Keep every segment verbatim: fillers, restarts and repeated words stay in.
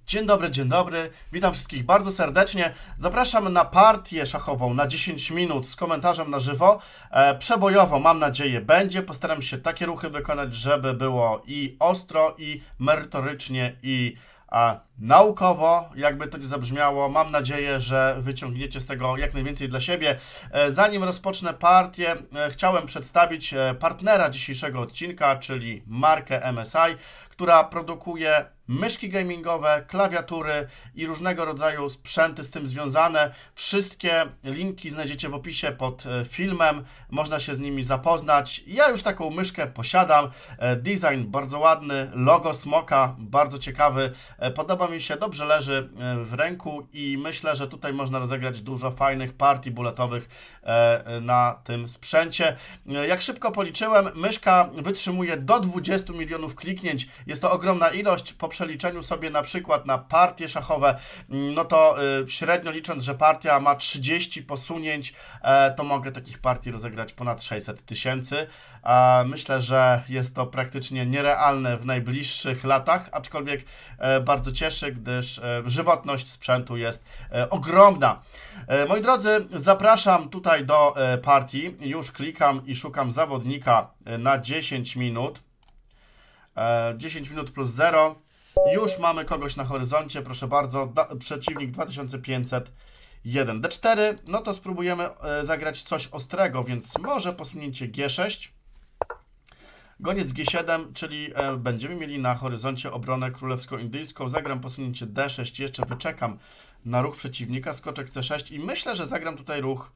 Dzień dobry, dzień dobry. Witam wszystkich bardzo serdecznie. Zapraszam na partię szachową na dziesięć minut z komentarzem na żywo. E, przebojowo, mam nadzieję, będzie. Postaram się takie ruchy wykonać, żeby było i ostro, i merytorycznie, i a, naukowo, jakby to nie zabrzmiało. Mam nadzieję, że wyciągniecie z tego jak najwięcej dla siebie. E, zanim rozpocznę partię, e, chciałem przedstawić e, partnera dzisiejszego odcinka, czyli markę M S I, która produkuje myszki gamingowe, klawiatury i różnego rodzaju sprzęty z tym związane. Wszystkie linki znajdziecie w opisie pod filmem, można się z nimi zapoznać. Ja już taką myszkę posiadam, design bardzo ładny, logo smoka bardzo ciekawy, podoba mi się, dobrze leży w ręku i myślę, że tutaj można rozegrać dużo fajnych partii buletowych na tym sprzęcie. Jak szybko policzyłem, myszka wytrzymuje do dwudziestu milionów kliknięć, jest to ogromna ilość. Po przeliczeniu sobie na przykład na partie szachowe, no to y, średnio licząc, że partia ma trzydzieści posunięć, e, to mogę takich partii rozegrać ponad sześćset tysięcy. E, myślę, że jest to praktycznie nierealne w najbliższych latach, aczkolwiek e, bardzo cieszy, gdyż e, żywotność sprzętu jest e, ogromna. E, moi drodzy, zapraszam tutaj do e, partii. Już klikam i szukam zawodnika e, na dziesięć minut. dziesięć minut plus zero. Już mamy kogoś na horyzoncie, proszę bardzo. Da, przeciwnik dwa tysiące pięćset jeden. D cztery, no to spróbujemy e, zagrać coś ostrego, więc może posunięcie G sześć. Goniec G siedem, czyli e, będziemy mieli na horyzoncie obronę królewsko-indyjską. Zagram posunięcie D sześć, jeszcze wyczekam na ruch przeciwnika, skoczek C sześć i myślę, że zagram tutaj ruch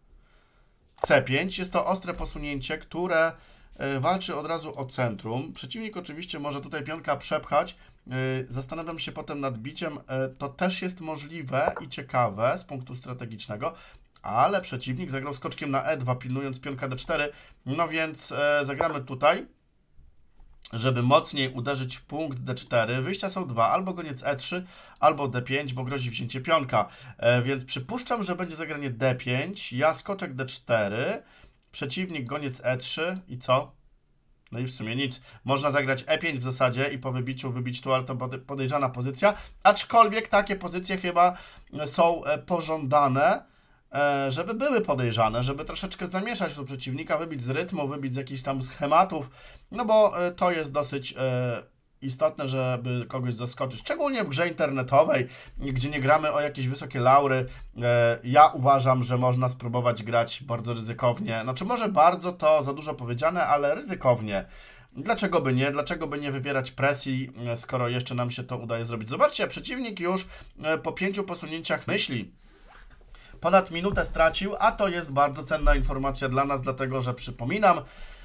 C pięć. Jest to ostre posunięcie, które walczy od razu o centrum. Przeciwnik oczywiście może tutaj pionka przepchać. Zastanawiam się potem nad biciem. To też jest możliwe i ciekawe z punktu strategicznego, ale przeciwnik zagrał skoczkiem na E dwa, pilnując pionka D cztery. No więc zagramy tutaj, żeby mocniej uderzyć w punkt D cztery. Wyjścia są dwa, albo goniec E trzy, albo D pięć, bo grozi wzięcie pionka. Więc przypuszczam, że będzie zagranie D pięć, ja skoczek D cztery, przeciwnik goniec E trzy i co? No i w sumie nic. Można zagrać E pięć w zasadzie i po wybiciu wybić tu, ale to podejrzana pozycja. Aczkolwiek takie pozycje chyba są pożądane, żeby były podejrzane, żeby troszeczkę zamieszać tu przeciwnika, wybić z rytmu, wybić z jakichś tam schematów, no bo to jest dosyć istotne, żeby kogoś zaskoczyć. Szczególnie w grze internetowej, gdzie nie gramy o jakieś wysokie laury. Ja uważam, że można spróbować grać bardzo ryzykownie. Znaczy może bardzo to za dużo powiedziane, ale ryzykownie. Dlaczego by nie? Dlaczego by nie wywierać presji, skoro jeszcze nam się to udaje zrobić? Zobaczcie, przeciwnik już po pięciu posunięciach myśli. Ponad minutę stracił, a to jest bardzo cenna informacja dla nas, dlatego że przypominam,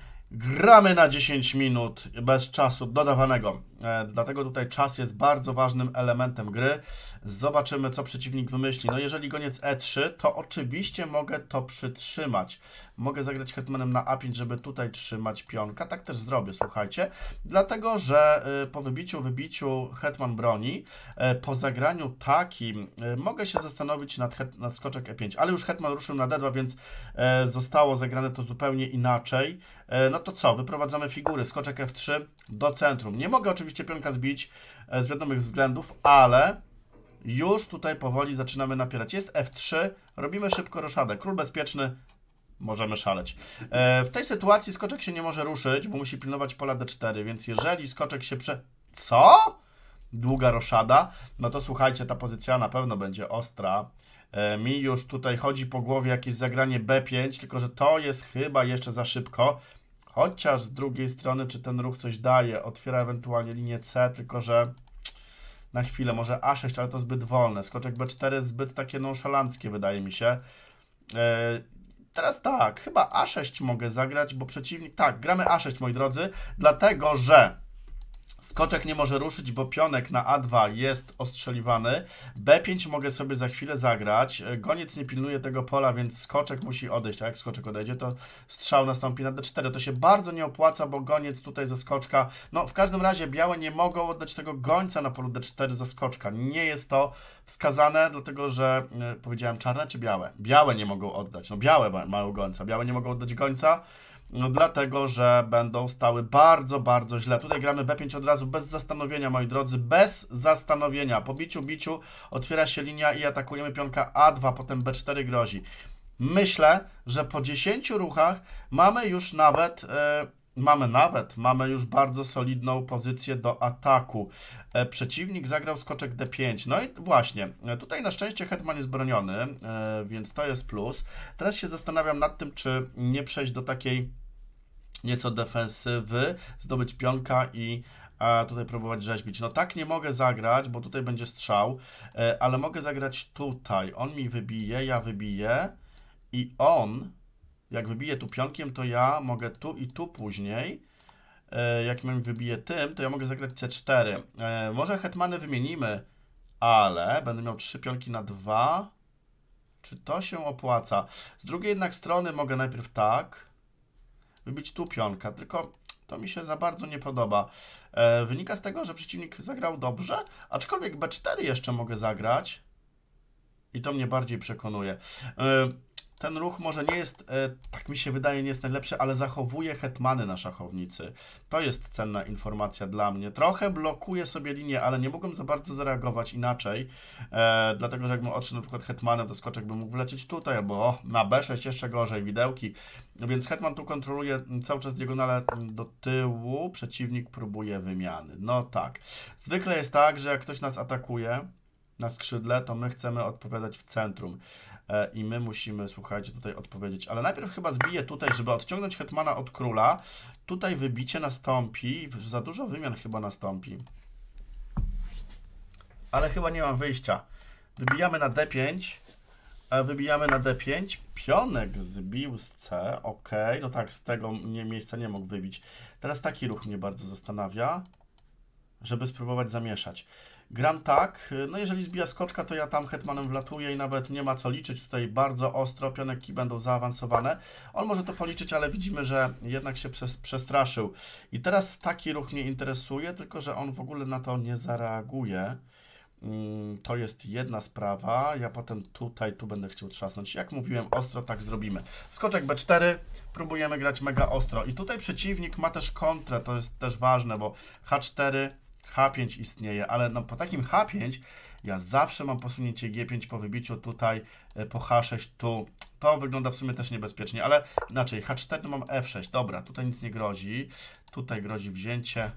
gramy na dziesięć minut bez czasu dodawanego, e, dlatego tutaj czas jest bardzo ważnym elementem gry. Zobaczymy, co przeciwnik wymyśli. No jeżeli goniec E trzy, to oczywiście mogę to przytrzymać. Mogę zagrać hetmanem na A pięć, żeby tutaj trzymać pionka. Tak też zrobię, słuchajcie. Dlatego, że y, po wybiciu, wybiciu hetman broni, y, po zagraniu takim y, mogę się zastanowić nad, het, nad skoczek E pięć, ale już hetman ruszył na D dwa, więc y, zostało zagrane to zupełnie inaczej. Y, no to co? Wyprowadzamy figury. Skoczek F trzy do centrum. Nie mogę oczywiście pionka zbić y, z wiadomych względów, ale już tutaj powoli zaczynamy napierać. Jest F trzy, robimy szybko roszadę. Król bezpieczny, możemy szaleć. E, w tej sytuacji skoczek się nie może ruszyć, bo musi pilnować pola D cztery, więc jeżeli skoczek się prze... Co? Długa roszada. No to słuchajcie, ta pozycja na pewno będzie ostra. E, mi już tutaj chodzi po głowie jakieś zagranie B pięć, tylko że to jest chyba jeszcze za szybko. Chociaż z drugiej strony, czy ten ruch coś daje? Otwiera ewentualnie linię C, tylko że na chwilę, może A sześć, ale to zbyt wolne. Skoczek B cztery zbyt takie nonszalanckie, wydaje mi się. Yy, teraz tak, chyba A sześć mogę zagrać, bo przeciwnik... Tak, gramy A sześć, moi drodzy, dlatego że skoczek nie może ruszyć, bo pionek na A dwa jest ostrzeliwany. B pięć mogę sobie za chwilę zagrać. Goniec nie pilnuje tego pola, więc skoczek musi odejść. A jak skoczek odejdzie, to strzał nastąpi na D cztery. To się bardzo nie opłaca, bo goniec tutaj ze skoczka... No, w każdym razie białe nie mogą oddać tego gońca na polu D cztery za skoczka. Nie jest to wskazane, dlatego że... Yy, powiedziałem czarne czy białe? Białe nie mogą oddać. No, białe mają gońca. Białe nie mogą oddać gońca. no, dlatego, że będą stały bardzo, bardzo źle. Tutaj gramy B pięć od razu, bez zastanowienia, moi drodzy, bez zastanowienia. Po biciu, biciu otwiera się linia i atakujemy pionka A dwa, potem B cztery grozi. Myślę, że po dziesięciu ruchach mamy już nawet... Yy, Mamy nawet, mamy już bardzo solidną pozycję do ataku. E, przeciwnik zagrał skoczek D pięć. No i właśnie, tutaj na szczęście hetman jest broniony, e, więc to jest plus. Teraz się zastanawiam nad tym, czy nie przejść do takiej nieco defensywy, zdobyć pionka i a tutaj próbować rzeźbić. No tak nie mogę zagrać, bo tutaj będzie strzał, e, ale mogę zagrać tutaj. On mi wybije, ja wybiję i on... Jak wybiję tu pionkiem, to ja mogę tu i tu później. E, jak mi wybiję tym, to ja mogę zagrać C cztery. E, może hetmany wymienimy, ale będę miał trzy pionki na dwa. Czy to się opłaca? Z drugiej jednak strony mogę najpierw tak wybić tu pionka, tylko to mi się za bardzo nie podoba. E, wynika z tego, że przeciwnik zagrał dobrze, aczkolwiek B cztery jeszcze mogę zagrać i to mnie bardziej przekonuje. E, Ten ruch może nie jest, e, tak mi się wydaje, nie jest najlepszy, ale zachowuje hetmany na szachownicy. To jest cenna informacja dla mnie. Trochę blokuje sobie linię, ale nie mogłem za bardzo zareagować inaczej, e, dlatego że jakbym odszedł na przykład hetmanem, to skoczek by mógł wlecieć tutaj, albo o, na B sześć jeszcze gorzej, widełki. Więc hetman tu kontroluje cały czas diagonalę do tyłu, przeciwnik próbuje wymiany. No tak. Zwykle jest tak, że jak ktoś nas atakuje na skrzydle, to my chcemy odpowiadać w centrum. I my musimy, słuchajcie, tutaj odpowiedzieć. Ale najpierw chyba zbiję tutaj, żeby odciągnąć hetmana od króla. Tutaj wybicie nastąpi. Za dużo wymian chyba nastąpi. Ale chyba nie mam wyjścia. Wybijamy na D pięć. Wybijamy na D pięć. Pionek zbił z C. Ok. No tak, z tego nie, miejsca nie mógł wybić. Teraz taki ruch mnie bardzo zastanawia, żeby spróbować zamieszać. Gram tak, no jeżeli zbija skoczka, to ja tam hetmanem wlatuję i nawet nie ma co liczyć. Tutaj bardzo ostro, pioneki będą zaawansowane. On może to policzyć, ale widzimy, że jednak się przestraszył. I teraz taki ruch mnie interesuje, tylko że on w ogóle na to nie zareaguje. To jest jedna sprawa. Ja potem tutaj, tu będę chciał trzasnąć. Jak mówiłem, ostro tak zrobimy. Skoczek B cztery, próbujemy grać mega ostro. I tutaj przeciwnik ma też kontrę, to jest też ważne, bo H cztery... H pięć istnieje, ale no, po takim H pięć ja zawsze mam posunięcie G pięć po wybiciu tutaj, po H sześć tu. To wygląda w sumie też niebezpiecznie, ale inaczej, H cztery mam F sześć. Dobra, tutaj nic nie grozi. Tutaj grozi wzięcie.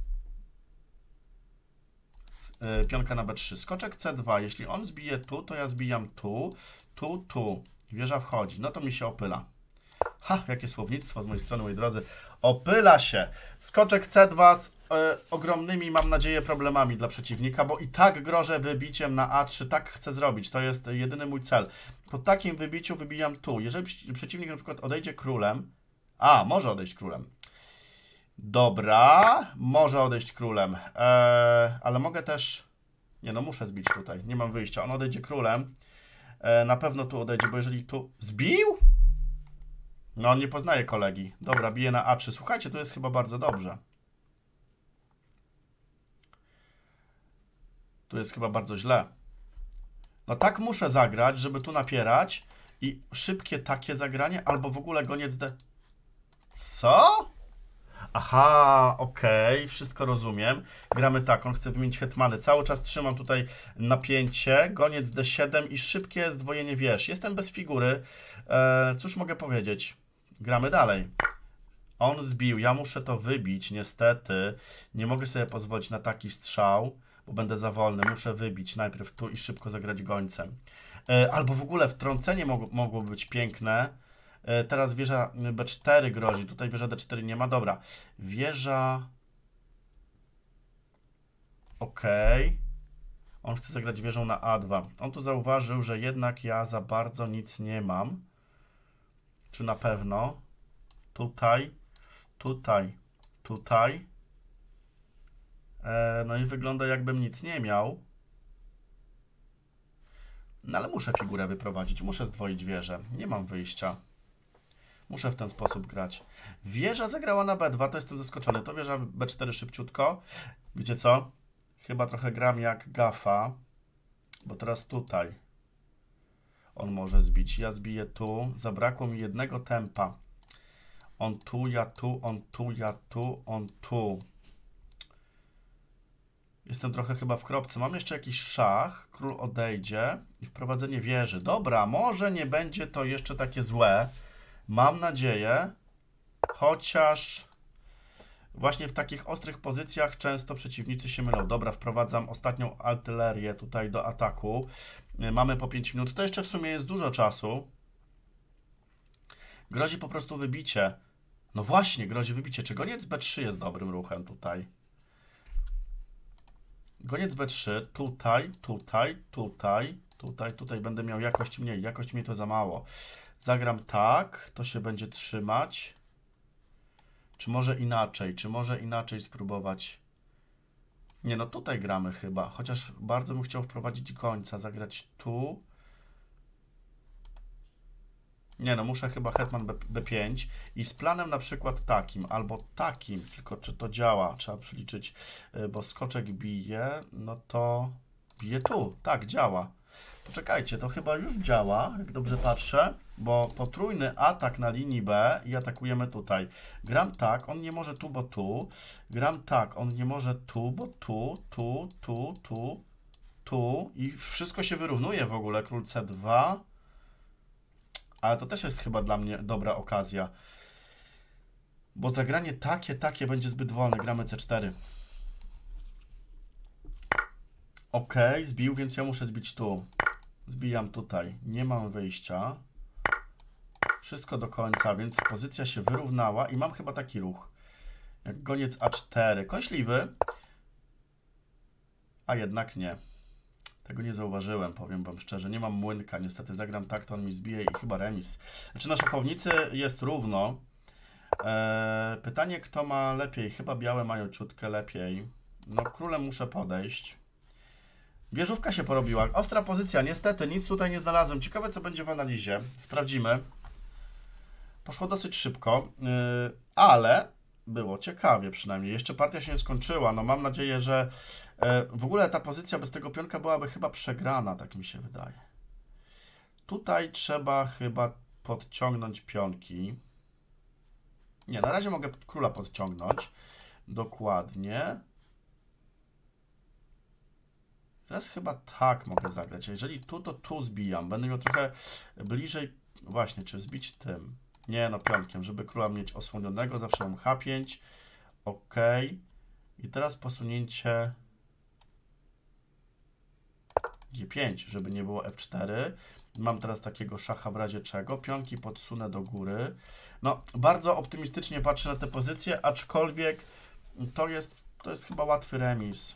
Yy, pionka na B trzy. Skoczek C dwa. Jeśli on zbije tu, to ja zbijam tu, tu, tu. Wieża wchodzi. No to mi się opyla. Ha, jakie słownictwo z mojej strony, moi drodzy. Opyla się. Skoczek C dwa z y, ogromnymi, mam nadzieję, problemami dla przeciwnika, bo i tak grożę wybiciem na A trzy. Tak chcę zrobić. To jest jedyny mój cel. Po takim wybiciu wybijam tu. Jeżeli przeciwnik na przykład odejdzie królem, a, może odejść królem. Dobra, może odejść królem. E, ale mogę też... Nie, no muszę zbić tutaj. Nie mam wyjścia. On odejdzie królem. E, na pewno tu odejdzie, bo jeżeli tu... Zbił? No, on nie poznaje kolegi. Dobra, bije na A trzy. Słuchajcie, tu jest chyba bardzo dobrze. Tu jest chyba bardzo źle. No tak muszę zagrać, żeby tu napierać i szybkie takie zagranie, albo w ogóle goniec D... Co? Aha, okej, okay, wszystko rozumiem. Gramy tak, on chce wymienić hetmany. Cały czas trzymam tutaj napięcie, goniec D siedem i szybkie zdwojenie wież. Jestem bez figury. Eee, cóż mogę powiedzieć? Gramy dalej. On zbił, ja muszę to wybić, niestety. Nie mogę sobie pozwolić na taki strzał, bo będę za wolny. Muszę wybić najpierw tu i szybko zagrać gońcem. Eee, albo w ogóle wtrącenie mogło, mogło być piękne. Teraz wieża B cztery grozi. Tutaj wieża D cztery nie ma. Dobra. Wieża... Ok. On chce zagrać wieżą na A dwa. On tu zauważył, że jednak ja za bardzo nic nie mam. Czy na pewno? Tutaj. Tutaj. Tutaj. E, no i wygląda, jakbym nic nie miał. No ale muszę figurę wyprowadzić. Muszę zdwoić wieżę. Nie mam wyjścia. Muszę w ten sposób grać. Wieża zagrała na B dwa, to jestem zaskoczony. To wieża B cztery szybciutko. Wiecie co? Chyba trochę gram jak gafa, bo teraz tutaj on może zbić. Ja zbiję tu. Zabrakło mi jednego tempa. On tu, ja tu, on tu, ja tu, on tu. Jestem trochę chyba w kropce. Mam jeszcze jakiś szach. Król odejdzie i wprowadzenie wieży. Dobra, może nie będzie to jeszcze takie złe. Mam nadzieję. Chociaż właśnie w takich ostrych pozycjach często przeciwnicy się mylą. Dobra, wprowadzam ostatnią artylerię tutaj do ataku. Mamy po pięć minut. To jeszcze w sumie jest dużo czasu. Grozi po prostu wybicie. No właśnie, grozi wybicie. Czy goniec B trzy jest dobrym ruchem tutaj? Goniec B trzy, tutaj, tutaj, tutaj, tutaj, tutaj będę miał jakość mniej. Jakość mniej to za mało. Zagram tak, to się będzie trzymać. Czy może inaczej? Czy może inaczej spróbować? Nie, no tutaj gramy chyba. Chociaż bardzo bym chciał wprowadzić gońca. Zagrać tu. Nie, no muszę chyba hetman B pięć. I z planem na przykład takim, albo takim. Tylko czy to działa? Trzeba przeliczyć, bo skoczek bije. No to bije tu. Tak, działa. Poczekajcie, to chyba już działa, jak dobrze patrzę, bo potrójny atak na linii B i atakujemy tutaj. Gram tak, on nie może tu, bo tu. Gram tak, on nie może tu, bo tu, tu, tu, tu, tu. I wszystko się wyrównuje w ogóle. Król C dwa. Ale to też jest chyba dla mnie dobra okazja. Bo zagranie takie, takie będzie zbyt wolne. Gramy C cztery. Ok, zbił, więc ja muszę zbić tu. Zbijam tutaj. Nie mam wyjścia. Wszystko do końca, więc pozycja się wyrównała i mam chyba taki ruch. Jak goniec A cztery. Kąśliwy. A jednak nie. Tego nie zauważyłem, powiem wam szczerze. Nie mam młynka. Niestety zagram tak, to on mi zbije i chyba remis. Znaczy na szachownicy jest równo. Eee, pytanie, kto ma lepiej? Chyba białe mają ciutkę lepiej. No królem muszę podejść. Wieżówka się porobiła. Ostra pozycja. Niestety nic tutaj nie znalazłem. Ciekawe, co będzie w analizie. Sprawdzimy. Poszło dosyć szybko, yy, ale było ciekawie przynajmniej. Jeszcze partia się nie skończyła. No mam nadzieję, że yy, w ogóle ta pozycja bez tego pionka byłaby chyba przegrana, tak mi się wydaje. Tutaj trzeba chyba podciągnąć pionki. Nie, na razie mogę króla podciągnąć. Dokładnie. Teraz chyba tak mogę zagrać. Jeżeli tu, to tu zbijam. Będę miał trochę bliżej... Właśnie, czy zbić tym? Nie, no pionkiem, żeby króla mieć osłonionego. Zawsze mam H pięć. Ok. I teraz posunięcie G pięć, żeby nie było F cztery. Mam teraz takiego szacha w razie czego. Pionki podsunę do góry. No, bardzo optymistycznie patrzę na tę pozycję, aczkolwiek to jest, to jest chyba łatwy remis.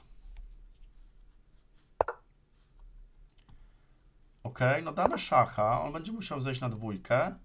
Ok, no damy szacha. On będzie musiał zejść na dwójkę.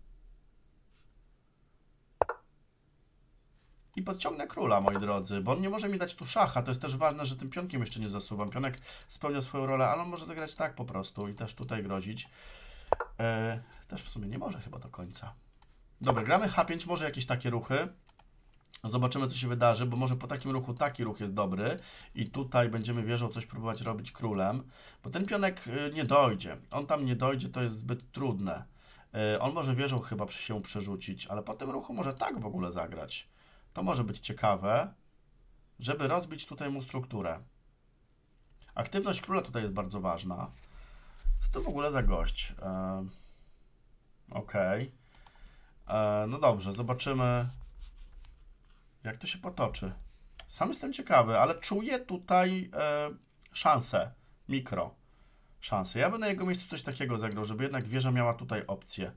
I podciągnę króla, moi drodzy, bo on nie może mi dać tu szacha. To jest też ważne, że tym pionkiem jeszcze nie zasuwam. Pionek spełnia swoją rolę, ale on może zagrać tak po prostu i też tutaj grozić. Eee, też w sumie nie może chyba do końca. Dobra, gramy H pięć, może jakieś takie ruchy. Zobaczymy, co się wydarzy, bo może po takim ruchu taki ruch jest dobry i tutaj będziemy wieżą coś próbować robić królem, bo ten pionek nie dojdzie. On tam nie dojdzie, to jest zbyt trudne. On może wieżą chyba się przerzucić, ale po tym ruchu może tak w ogóle zagrać. To może być ciekawe, żeby rozbić tutaj mu strukturę. Aktywność króla tutaj jest bardzo ważna. Co to w ogóle za gość? Eee, Okej. Okay. Eee, no dobrze, zobaczymy, jak to się potoczy. Sam jestem ciekawy, ale czuję tutaj e, szansę. Mikro szansę. Ja bym na jego miejscu coś takiego zagrał, żeby jednak wieża miała tutaj opcję.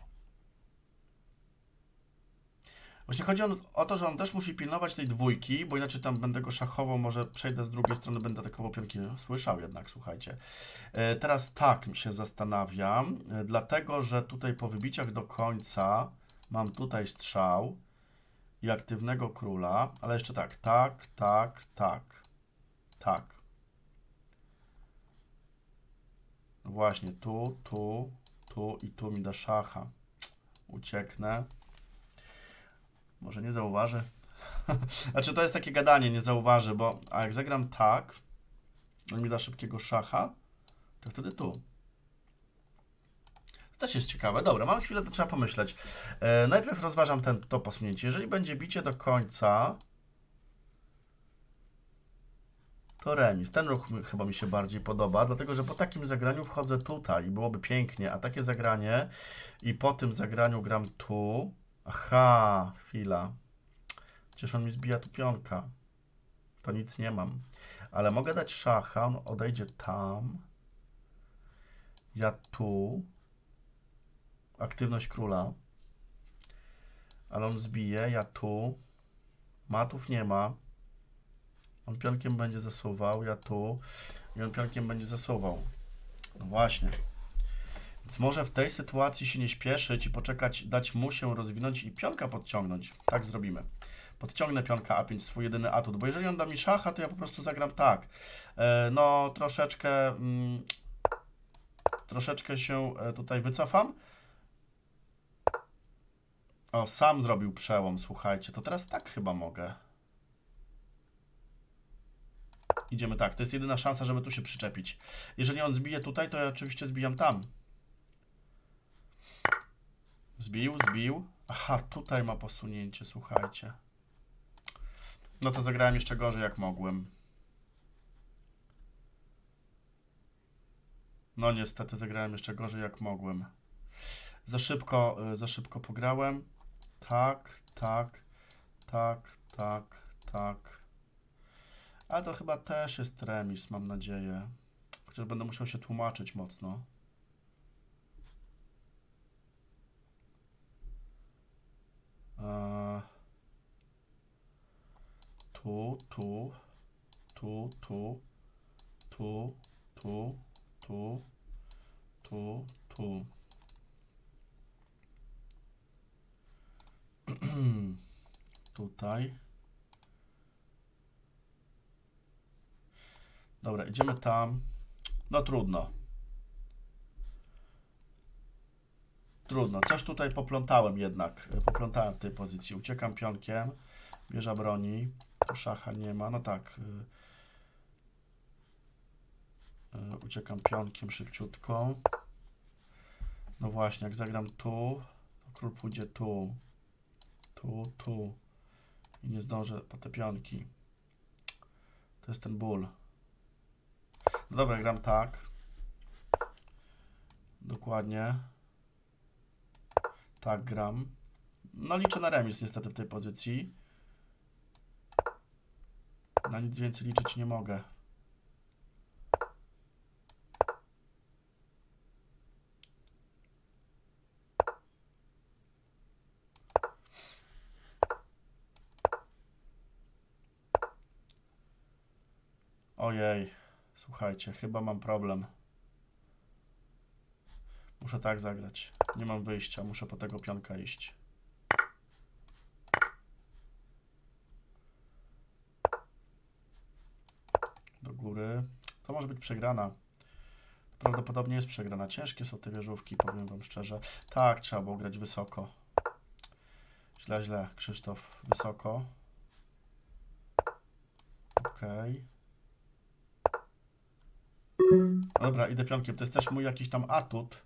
Właśnie chodzi o to, że on też musi pilnować tej dwójki, bo inaczej tam będę go szachował, może przejdę z drugiej strony, będę atakował pionki. No, słyszał jednak, słuchajcie. E, teraz tak mi się zastanawiam, e, dlatego, że tutaj po wybiciach do końca mam tutaj strzał i aktywnego króla, ale jeszcze tak, tak, tak, tak, tak. No właśnie, tu, tu, tu i tu mi da szacha. Ucieknę. Może nie zauważy. Znaczy to jest takie gadanie, nie zauważy, bo a jak zagram tak, on mi da szybkiego szacha, to wtedy tu. też jest ciekawe. Dobra, mam chwilę, to trzeba pomyśleć. E, najpierw rozważam ten, to posunięcie. Jeżeli będzie bicie do końca, to remis. Ten ruch chyba mi się bardziej podoba, dlatego że po takim zagraniu wchodzę tutaj i byłoby pięknie, a takie zagranie i po tym zagraniu gram tu. Aha, chwila. Przecież on mi zbija tu pionka. To nic nie mam. Ale mogę dać szacha, on odejdzie tam. Ja tu. Aktywność króla. Ale on zbije, ja tu. Matów nie ma. On pionkiem będzie zasuwał, ja tu. I on pionkiem będzie zasuwał. No właśnie. Więc może w tej sytuacji się nie śpieszyć i poczekać, dać mu się rozwinąć i pionka podciągnąć. Tak zrobimy. Podciągnę pionka A pięć, swój jedyny atut, bo jeżeli on da mi szacha, to ja po prostu zagram tak. E, no, troszeczkę... Mm, troszeczkę się tutaj wycofam. O, sam zrobił przełom, słuchajcie. To teraz tak chyba mogę. Idziemy tak. To jest jedyna szansa, żeby tu się przyczepić. Jeżeli on zbije tutaj, to ja oczywiście zbijam tam. Zbił, zbił. Aha, tutaj ma posunięcie, słuchajcie. No to zagrałem jeszcze gorzej, jak mogłem. No niestety zagrałem jeszcze gorzej, jak mogłem. Za szybko, za szybko pograłem. Tak, tak, tak, tak, tak. A to chyba też jest remis, mam nadzieję. Chociaż będę musiał się tłumaczyć mocno. Eee, tu, tu, tu, tu, tu, tu, tu, tu, tu. Tutaj. Dobra, idziemy tam. No trudno. Trudno. Coś tutaj poplątałem jednak. Poplątałem w tej pozycji. Uciekam pionkiem. Wieża broni. Tu szacha nie ma. No tak. Uciekam pionkiem szybciutko. No właśnie, jak zagram tu, to król pójdzie tu. Tu, tu. I nie zdążę po te pionki. To jest ten ból. No dobra, gram tak. Dokładnie. Tak gram. No liczę na remis niestety w tej pozycji. Na nic więcej liczyć nie mogę. Ojej, słuchajcie, chyba mam problem. Muszę tak zagrać. Nie mam wyjścia, muszę po tego pionka iść. Do góry. To może być przegrana. Prawdopodobnie jest przegrana. Ciężkie są te wieżówki, powiem wam szczerze. Tak, trzeba było grać wysoko. Źle, źle. Krzysztof, wysoko. Okej. Okay. Dobra, idę pionkiem. To jest też mój jakiś tam atut.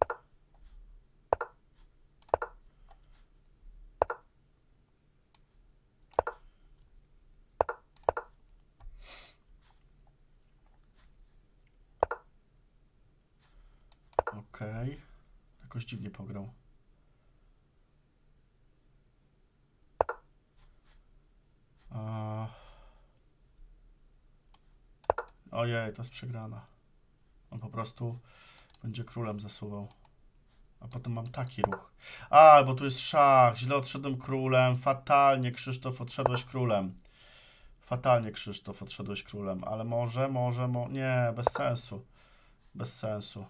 Okej. Okay. Jakoś dziwnie pograł. A... Ojej, to jest przegrana. On po prostu będzie królem zasuwał. A potem mam taki ruch. A, bo tu jest szach. Źle odszedłem królem. Fatalnie, Krzysztof, odszedłeś królem. Fatalnie, Krzysztof, odszedłeś królem. Ale może, może, mo... nie, bez sensu. Bez sensu.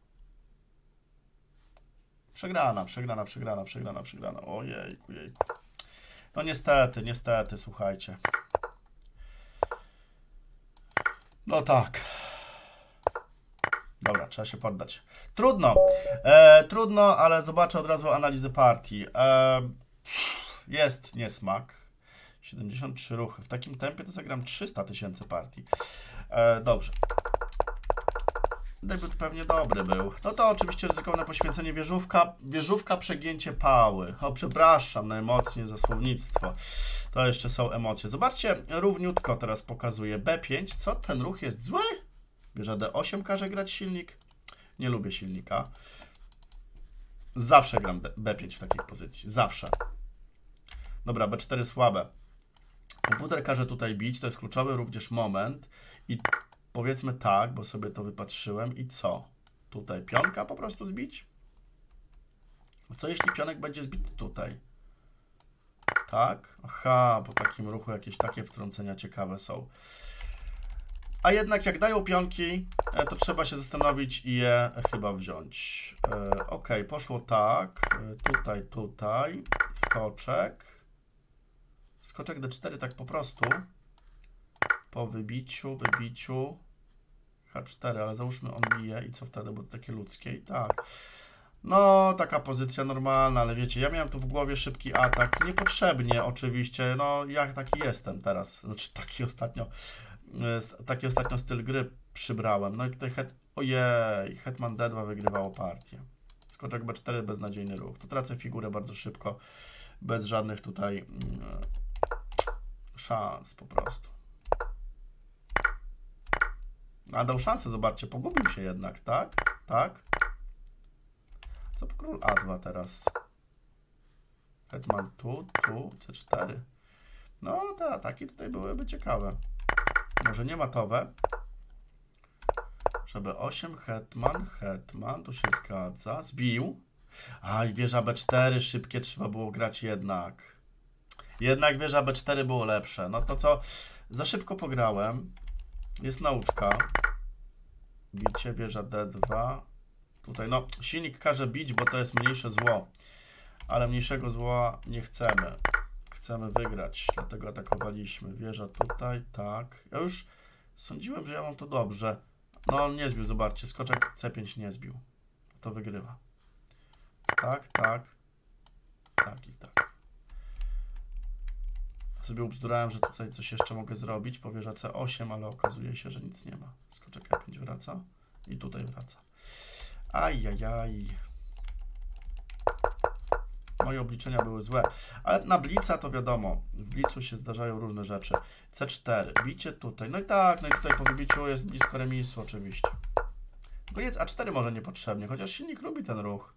Przegrana, przegrana, przegrana, przegrana, przegrana. Ojejku, jejku. No niestety, niestety, słuchajcie. No tak. Dobra, trzeba się poddać. Trudno. E, trudno, ale zobaczę od razu analizę partii. E, jest niesmak. siedemdziesiąt trzy ruchy. W takim tempie to zagram trzysta tysięcy partii. E, dobrze. Debiut pewnie dobry był. No to oczywiście ryzykowne poświęcenie wieżówka. Wieżówka, przegięcie pały. O, przepraszam najmocniej za słownictwo. To jeszcze są emocje. Zobaczcie, równiutko teraz pokazuje B pięć. Co, ten ruch jest zły? Wieża D osiem każe grać silnik. Nie lubię silnika. Zawsze gram B pięć w takiej pozycji. Zawsze. Dobra, B cztery słabe. Komputer każe tutaj bić. To jest kluczowy również moment. I powiedzmy tak, bo sobie to wypatrzyłem. I co? Tutaj pionka po prostu zbić? Co jeśli pionek będzie zbity tutaj? Tak? Aha, po takim ruchu jakieś takie wtrącenia ciekawe są. A jednak jak dają pionki, to trzeba się zastanowić i je chyba wziąć. E, ok, poszło tak. E, tutaj, tutaj. Skoczek. Skoczek D cztery tak po prostu. Po wybiciu, wybiciu. H cztery, ale załóżmy on bije i co wtedy, bo to takie ludzkie i tak. No, taka pozycja normalna, ale wiecie, ja miałem tu w głowie szybki atak. Niepotrzebnie oczywiście, no ja taki jestem teraz. Znaczy taki ostatnio, taki ostatnio styl gry przybrałem. No i tutaj het, ojej, hetman D dwa wygrywało partię. Skoczek B cztery, beznadziejny ruch. Tu tracę figurę bardzo szybko, bez żadnych tutaj mm, szans po prostu. A dał szansę, zobaczcie, pogubił się jednak, tak? Tak? Co król A dwa teraz? Hetman tu, tu, C cztery. No, te ataki tutaj byłyby ciekawe. Może nie matowe. Żeby osiem, hetman, hetman, tu się zgadza. Zbił. A i wieża B cztery, szybkie trzeba było grać jednak. Jednak wieża B cztery było lepsze. No to co? Za szybko pograłem. Jest nauczka. Bicie, wieża D dwa. Tutaj, no, silnik każe bić, bo to jest mniejsze zło. Ale mniejszego zła nie chcemy. Chcemy wygrać, dlatego atakowaliśmy. Wieża tutaj, tak. Ja już sądziłem, że ja mam to dobrze. No, on nie zbił, zobaczcie. Skoczek C pięć nie zbił. To wygrywa. Tak, tak. Tak i tak. Sobie ubzdurałem, że tutaj coś jeszcze mogę zrobić. Po wieża C osiem, ale okazuje się, że nic nie ma. Skoczek E pięć wraca i tutaj wraca. Ajajaj. Moje obliczenia były złe. Ale na blica to wiadomo. W blicu się zdarzają różne rzeczy. C cztery. Bicie tutaj. No i tak, no i tutaj po wybiciu jest blisko remisu oczywiście. Koniec A cztery może niepotrzebnie, chociaż silnik lubi ten ruch.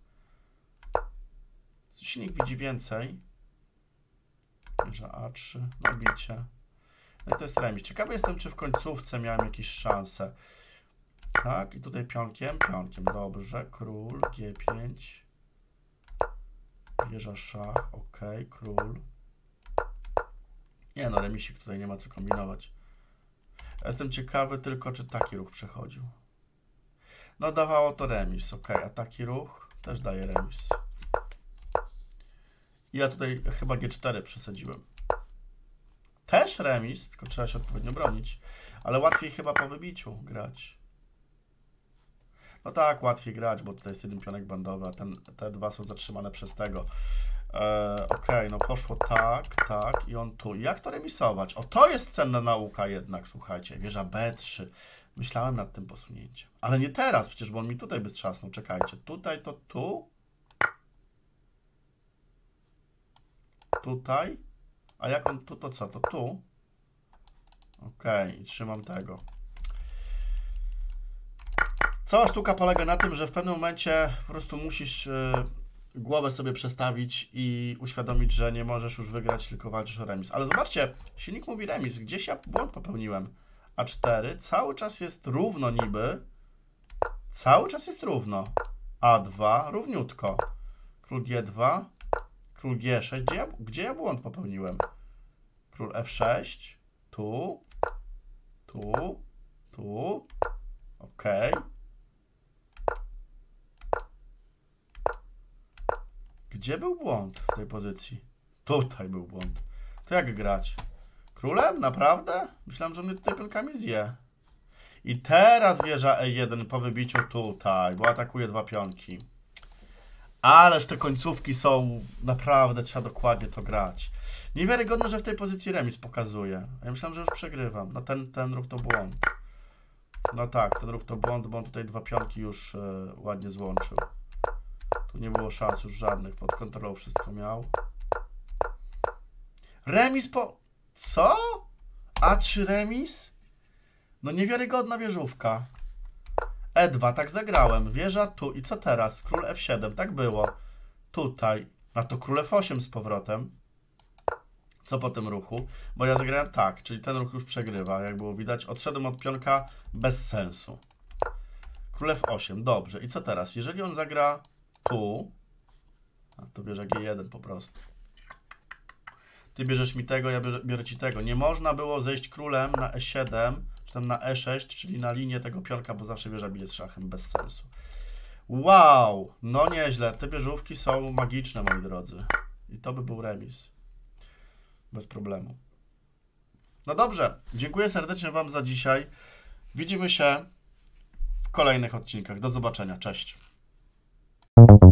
Silnik widzi więcej. Wieża A trzy. No bicie. No i to jest remis. Ciekawy jestem, czy w końcówce miałem jakieś szanse. Tak, i tutaj pionkiem, pionkiem, dobrze, król, G pięć, wieża szach, ok, król. Nie no, remisik, tutaj nie ma co kombinować. Jestem ciekawy tylko, czy taki ruch przechodził. No dawało to remis, ok, a taki ruch też daje remis. I ja tutaj chyba G cztery przesadziłem. Też remis, tylko trzeba się odpowiednio bronić, ale łatwiej chyba po wybiciu grać. No tak, łatwiej grać, bo tutaj jest jeden pionek bandowy, a ten, te dwa są zatrzymane przez tego. E, ok, no poszło tak, tak i on tu. I jak to remisować? O, to jest cenna nauka jednak, słuchajcie. Wieża B trzy. Myślałem nad tym posunięciem. Ale nie teraz przecież, bo on mi tutaj by strzasnął. Czekajcie, tutaj to tu. Tutaj. A jak on tu, to co? To tu. Ok, i trzymam tego. Cała sztuka polega na tym, że w pewnym momencie po prostu musisz y, głowę sobie przestawić i uświadomić, że nie możesz już wygrać, tylko walczysz o remis. Ale zobaczcie, silnik mówi remis. Gdzieś ja błąd popełniłem. A cztery cały czas jest równo niby. Cały czas jest równo. A dwa równiutko. Król G dwa. Król G sześć. Gdzie ja, gdzie ja błąd popełniłem? Król F sześć. Tu. Tu. Tu. Ok. Gdzie był błąd w tej pozycji? Tutaj był błąd. To jak grać? Królem? Naprawdę? Myślałem, że mnie tutaj pionkami zje. I teraz wieża E jeden po wybiciu tutaj, bo atakuje dwa pionki. Ależ te końcówki są... Naprawdę trzeba dokładnie to grać. Niewiarygodne, że w tej pozycji remis pokazuje. Ja myślałem, że już przegrywam. No ten, ten ruch to błąd. No tak, ten ruch to błąd, bo on tutaj dwa pionki już e, ładnie złączył. Tu nie było szans już żadnych, pod kontrolą wszystko miał. Remis po... Co? A trzy remis? No niewiarygodna wieżówka. E dwa, tak zagrałem. Wieża tu. I co teraz? Król F siedem, tak było. Tutaj. A to król F osiem z powrotem. Co po tym ruchu? Bo ja zagrałem tak, czyli ten ruch już przegrywa, jak było widać. Odszedłem od pionka bez sensu. Król F osiem, dobrze. I co teraz? Jeżeli on zagra tu, a to bierze G jeden po prostu. Ty bierzesz mi tego, ja bierze, biorę ci tego. Nie można było zejść królem na E siedem, czy tam na E sześć, czyli na linię tego pionka, bo zawsze wieża bije z szachem, bez sensu. Wow, no nieźle. Te wieżówki są magiczne, moi drodzy. I to by był remis. Bez problemu. No dobrze, dziękuję serdecznie Wam za dzisiaj. Widzimy się w kolejnych odcinkach. Do zobaczenia. Cześć.